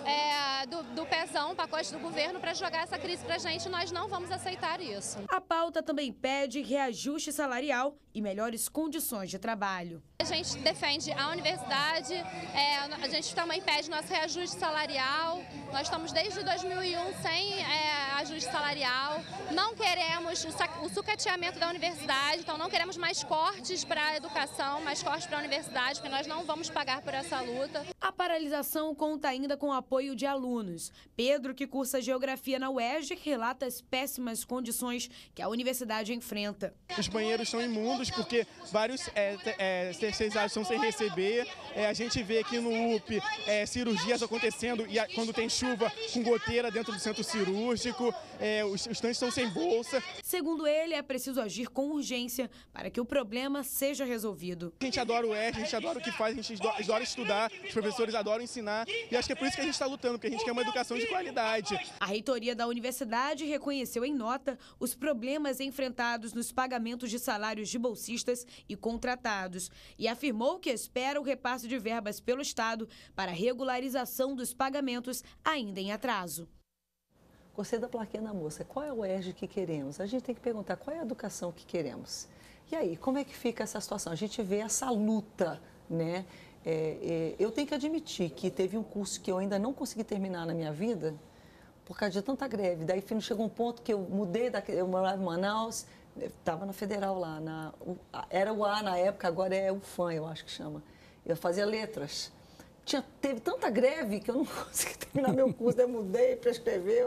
do Pezão, um pacote do governo para jogar essa crise para a gente. Nós não vamos aceitar isso. A pauta também pede reajuste salarial e melhores condições de trabalho. A gente defende a universidade, a gente também pede nosso reajuste salarial. Nós estamos desde 2001 sem ajuste salarial. Não queremos o sucateamento da universidade, então não queremos mais cortes para a educação, mais cortes para a universidade, porque nós não vamos pagar por essa luta. A paralisação conta ainda com o apoio de alunos. Pedro, que cursa Geografia na UERJ, relata as péssimas condições que a universidade enfrenta. Os banheiros são imundos porque vários terceirizados estão sem receber. A gente vê aqui no UP cirurgias acontecendo e quando tem chuva com goteira dentro do centro cirúrgico, os estudantes estão sem bolsa. Segundo ele, é preciso agir com urgência para que o problema seja resolvido. A gente adora o UERJ, a gente adora o que faz, a gente adora estudar, os professores adoram ensinar e acho que é por isso que a gente está lutando, porque a gente quer uma educação de qualidade. A reitoria da universidade reconheceu em nota os problemas enfrentados nos pagamentos de salários de bolsistas e contratados e afirmou que espera o repasse de verbas pelo Estado para a regularização dos pagamentos ainda em atraso. Gostei da plaquinha da moça. Qual é o UERJ que queremos? A gente tem que perguntar qual é a educação que queremos. E aí, como é que fica essa situação? A gente vê essa luta, né? Eu tenho que admitir que teve um curso que eu ainda não consegui terminar na minha vida por causa de tanta greve. Daí chegou um ponto que eu mudei, eu morava em Manaus, estava na Federal lá, era o A na época, agora é o FAM, eu acho que chama. Eu fazia letras. Teve tanta greve que eu não consegui terminar meu curso, eu mudei para escrever,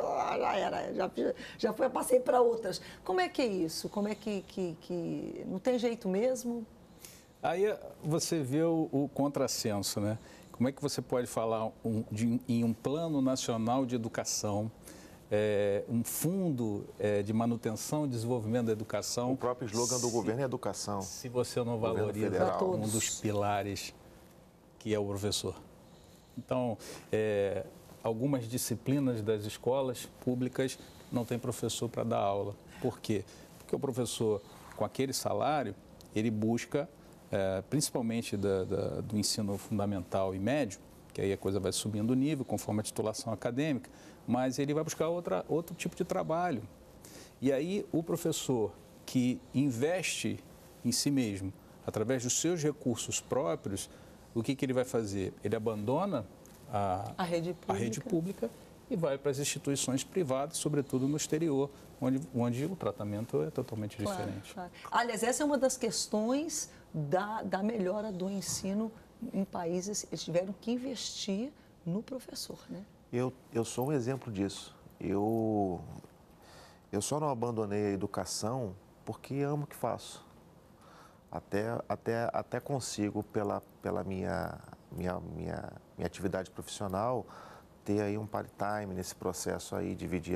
já passei para outras. Como é que é isso? Como é que não tem jeito mesmo? Aí você vê o contrassenso, né? Como é que você pode falar em um plano nacional de educação, um fundo de manutenção e desenvolvimento da educação? O próprio slogan do governo é educação. Se você não valoriza um dos pilares que é o professor. Então, algumas disciplinas das escolas públicas não tem professor para dar aula. Por quê? Porque o professor, com aquele salário, ele busca, principalmente do ensino fundamental e médio, que aí a coisa vai subindo o nível conforme a titulação acadêmica, mas ele vai buscar outro tipo de trabalho. E aí o professor que investe em si mesmo, através dos seus recursos próprios, o que ele vai fazer? Ele abandona a rede pública e vai para as instituições privadas, sobretudo no exterior, onde o tratamento é totalmente diferente. Claro. Aliás, essa é uma das questões da melhora do ensino em países. Eles tiveram que investir no professor, né? Eu sou um exemplo disso. Eu só não abandonei a educação porque amo o que faço. Até consigo, pela minha atividade profissional, ter aí um part-time nesse processo aí, dividir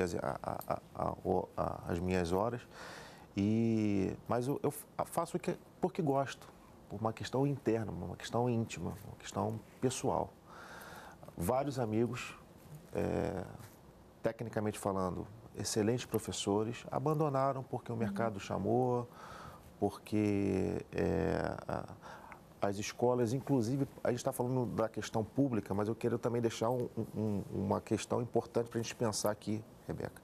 as minhas horas. Mas eu faço porque gosto, por uma questão interna, uma questão íntima, uma questão pessoal. Vários amigos, tecnicamente falando, excelentes professores, abandonaram porque o mercado chamou, porque as escolas, inclusive, a gente está falando da questão pública, mas eu quero também deixar uma questão importante para a gente pensar aqui, Rebeca.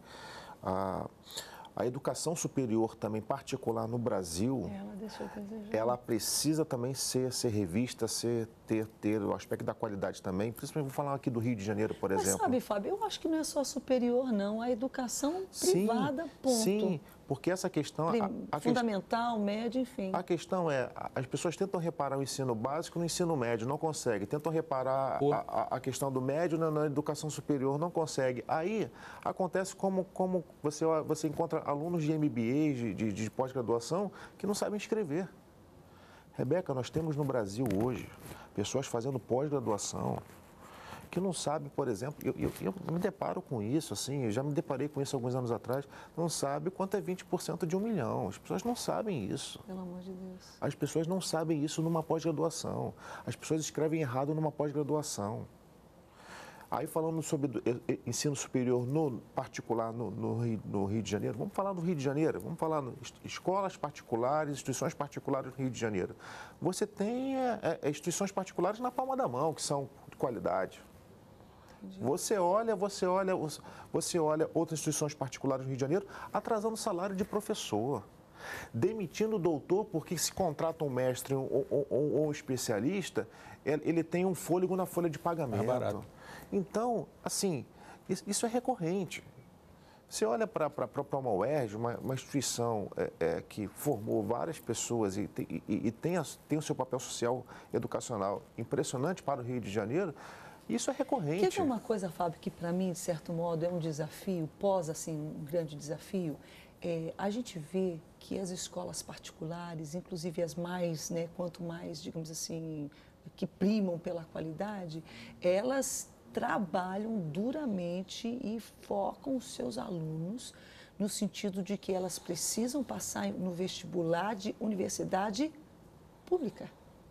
A educação superior também particular no Brasil, ela precisa também ser revista, ter o aspecto da qualidade também. Principalmente, vou falar aqui do Rio de Janeiro, por exemplo. Mas sabe, Fábio, eu acho que não é só superior, não. A educação privada, ponto. Sim, porque essa questão... Fundamental, médio, enfim. A questão as pessoas tentam reparar o ensino básico no ensino médio, não conseguem. Tentam reparar a questão do médio na educação superior, não conseguem. Aí acontece como você encontra alunos de MBA, de pós-graduação, que não sabem escrever. Rebeca, nós temos no Brasil hoje pessoas fazendo pós-graduação que não sabem, por exemplo, eu me deparo com isso, assim, eu já me deparei com isso alguns anos atrás, não sabe quanto é 20% de 1 milhão. As pessoas não sabem isso. Pelo amor de Deus. As pessoas não sabem isso numa pós-graduação. As pessoas escrevem errado numa pós-graduação. Aí falando sobre ensino superior no particular no Rio de Janeiro, vamos falar do Rio de Janeiro, vamos falar escolas particulares, instituições particulares no Rio de Janeiro. Você tem instituições particulares na palma da mão, que são de qualidade. Você olha outras instituições particulares no Rio de Janeiro atrasando o salário de professor, demitindo o doutor porque se contrata um mestre ou um especialista, ele tem um fôlego na folha de pagamento. É barato. Então, assim, isso é recorrente. Você olha para uma UERJ, uma instituição que formou várias pessoas e tem o seu papel social educacional impressionante para o Rio de Janeiro, isso é recorrente. Quer ver uma coisa, Fábio, que para mim, de certo modo, é um desafio, um grande desafio? A gente vê que as escolas particulares, inclusive as mais, né, quanto mais, digamos assim, que primam pela qualidade, elas trabalham duramente e focam os seus alunos no sentido de que elas precisam passar no vestibular de universidade pública.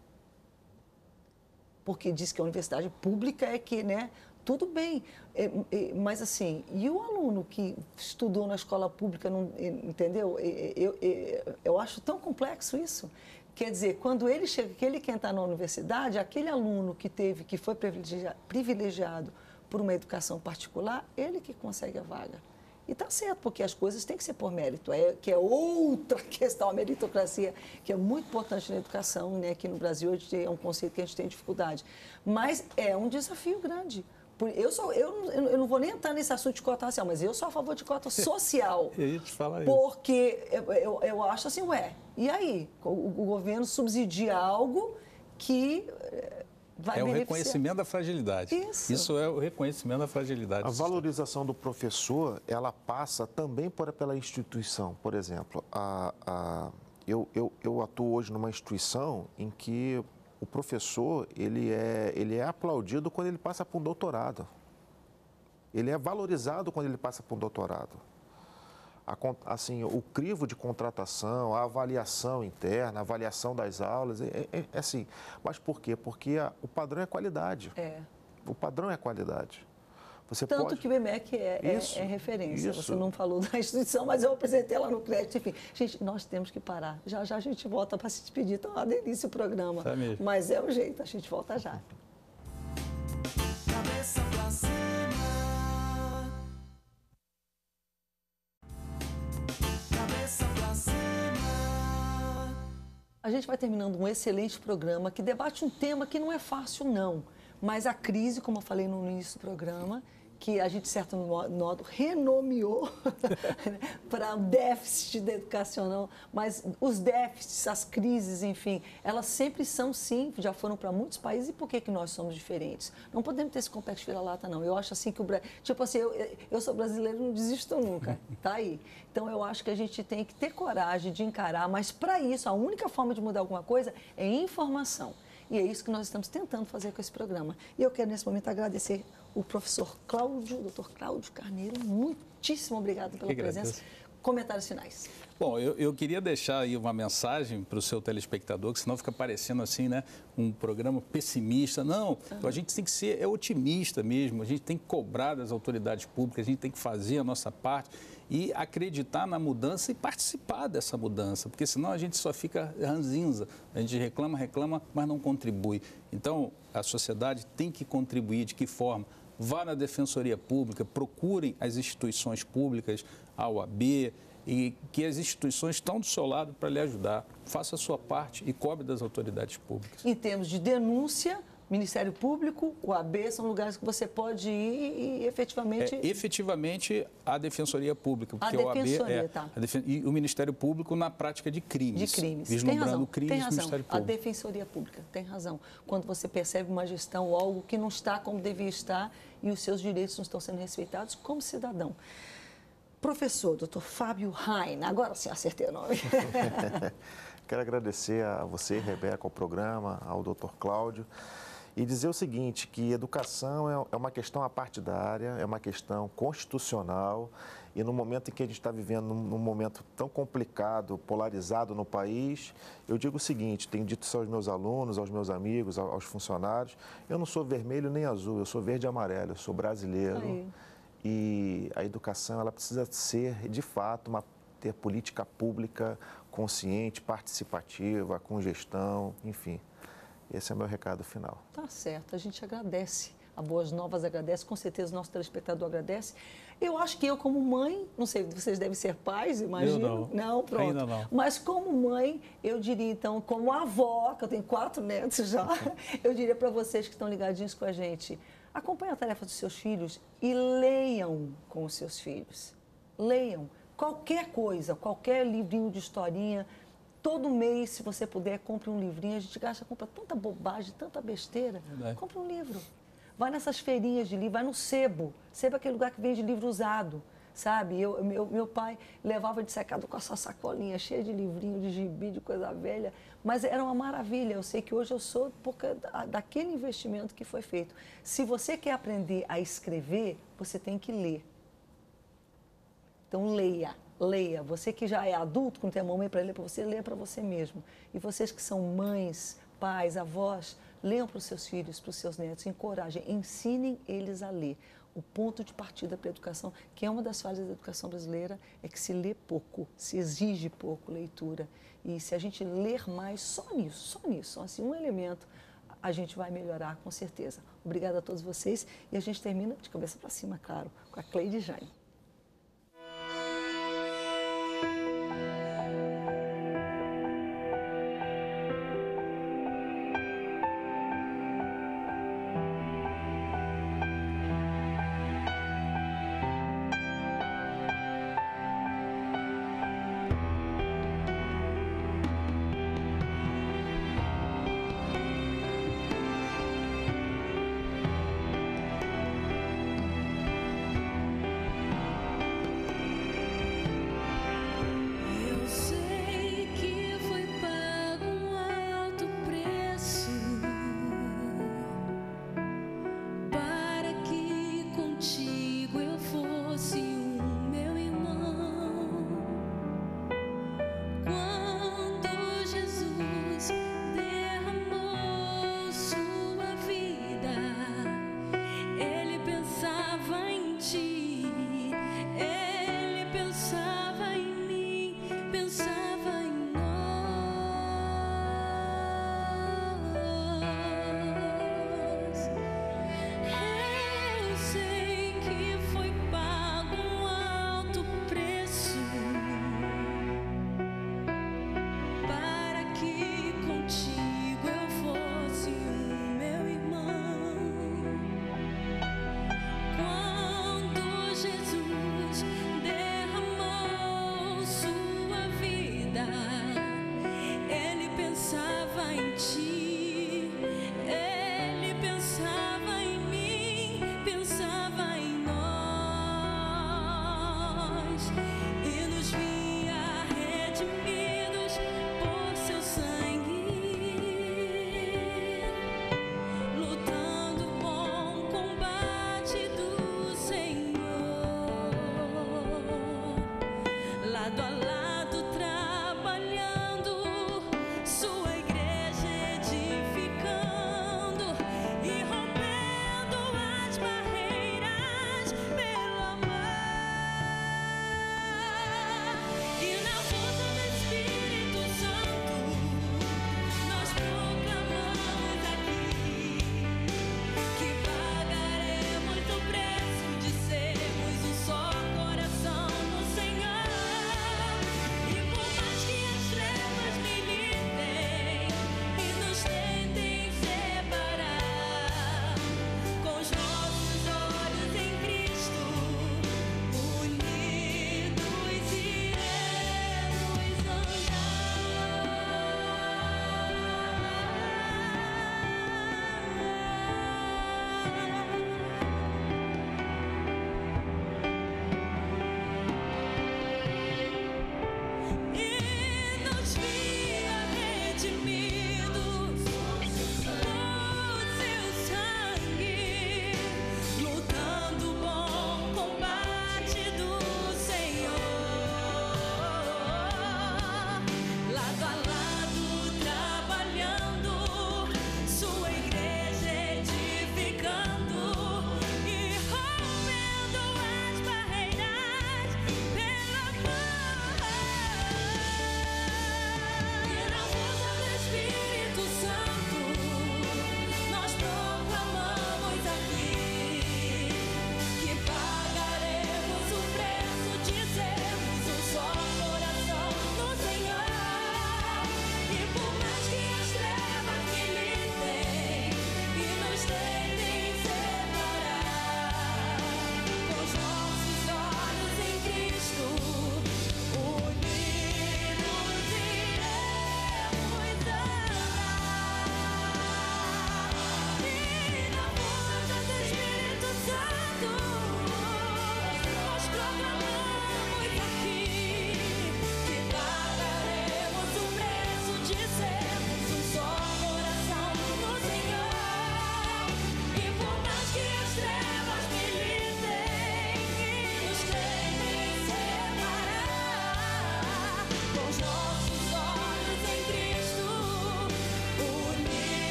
Porque diz que a universidade pública é que, né, tudo bem, mas assim, e o aluno que estudou na escola pública, não, entendeu? Eu acho tão complexo isso. Quer dizer, quando ele chega, que ele quer entrar na universidade, aquele aluno que foi privilegiado por uma educação particular, ele que consegue a vaga. E está certo, porque as coisas têm que ser por mérito, que é outra questão, a meritocracia, que é muito importante na educação, né? Aqui no Brasil hoje é um conceito que a gente tem dificuldade. Mas é um desafio grande. Eu não vou nem entrar nesse assunto de cota racial, mas eu sou a favor de cota social. Porque eu acho assim, e aí? O governo subsidia algo que vai beneficiar. É o reconhecimento da fragilidade. Isso é o reconhecimento da fragilidade. A valorização do professor, ela passa também pela instituição. Por exemplo, eu atuo hoje numa instituição em que o professor, ele é aplaudido quando ele passa por um doutorado. Ele é valorizado quando ele passa por um doutorado. Assim, o crivo de contratação, a avaliação interna, a avaliação das aulas, é assim. Mas por quê? Porque o padrão é qualidade. O padrão é qualidade. Tanto que o IBMEC é referência. Isso. Você não falou da instituição, mas eu apresentei lá no crédito. Enfim, gente, nós temos que parar. Já já a gente volta para se despedir. Então, uma delícia o programa. Mas é o jeito, a gente volta já. Cabeça pra cima. Cabeça pra cima. A gente vai terminando um excelente programa que debate um tema que não é fácil, não. Mas a crise, como eu falei no início do programa, que a gente, de certo modo, renomeou para déficit educacional, mas os déficits, as crises, enfim, elas sempre são, sim, já foram para muitos países. E por que nós somos diferentes? Não podemos ter esse complexo de vira-lata, não. Eu acho assim que o Brasil... Tipo assim, eu sou brasileiro, não desisto nunca, tá aí. Então, eu acho que a gente tem que ter coragem de encarar, mas para isso, a única forma de mudar alguma coisa é informação. E é isso que nós estamos tentando fazer com esse programa. E eu quero, nesse momento, agradecer o professor Cláudio, doutor Cláudio Carneiro. Muitíssimo obrigado pela presença. Comentários finais. Bom, eu queria deixar aí uma mensagem para o seu telespectador, que senão fica parecendo assim, né, um programa pessimista. Não, a gente tem que ser otimista mesmo, a gente tem que cobrar das autoridades públicas, a gente tem que fazer a nossa parte e acreditar na mudança e participar dessa mudança, porque senão a gente só fica ranzinza, a gente reclama, mas não contribui. Então, a sociedade tem que contribuir. De que forma? Vá na Defensoria Pública, procurem as instituições públicas, a OAB, e que as instituições estão do seu lado para lhe ajudar. Faça a sua parte e cobre das autoridades públicas. Em termos de denúncia, Ministério Público, OAB, são lugares que você pode ir e efetivamente... Efetivamente, a Defensoria Pública, porque a Defensoria, a OAB e o Ministério Público na prática de crimes. Vislumbrando crimes, tem razão. Ministério Público. A Defensoria Pública, tem razão. Quando você percebe uma gestão ou algo que não está como devia estar e os seus direitos não estão sendo respeitados como cidadão. Professor, doutor Fábio Hein, agora sim acertei o nome. Quero agradecer a você, Rebeca, ao programa, ao doutor Cláudio, e dizer o seguinte, que educação é uma questão apartidária, é uma questão constitucional, e no momento em que a gente está vivendo num momento tão complicado, polarizado no país, eu digo o seguinte, tenho dito isso aos meus alunos, aos meus amigos, aos funcionários, eu não sou vermelho nem azul, eu sou verde e amarelo, eu sou brasileiro. Aí. E a educação, ela precisa ser, de fato, ter política pública consciente, participativa, com gestão, enfim. Esse é o meu recado final. Tá certo, a gente agradece. A Boas Novas agradece, com certeza o nosso telespectador agradece. Eu acho que eu, como mãe, não sei, vocês devem ser pais, imagino. Eu não, pronto. Ainda não. Mas como mãe, eu diria então, como avó, que eu tenho 4 netos já, eu diria para vocês que estão ligadinhos com a gente, acompanhem a tarefa dos seus filhos e leiam com os seus filhos. Leiam. Qualquer coisa, qualquer livrinho de historinha, todo mês, se você puder, compre um livrinho. A gente compra tanta bobagem, tanta besteira. Compre um livro. Vai nessas feirinhas de livro, vai no sebo. Sebo é aquele lugar que vende livro usado, sabe? Meu pai levava de secado com a sua sacolinha cheia de livrinho, de gibi, de coisa velha. Mas era uma maravilha. Eu sei que hoje eu sou daquele investimento que foi feito. Se você quer aprender a escrever, você tem que ler. Então, leia. Leia. Você que já é adulto, não tem a mamãe para ler para você, leia para você mesmo. E vocês que são mães, pais, avós, leiam para os seus filhos, para os seus netos, encorajem, ensinem eles a ler. O ponto de partida para a educação, que é uma das falhas da educação brasileira, é que se lê pouco, se exige pouco leitura. E se a gente ler mais, só nisso, assim, um elemento, a gente vai melhorar com certeza. Obrigada a todos vocês e a gente termina de cabeça para cima, claro, com a Cleide Jane. lado a lado.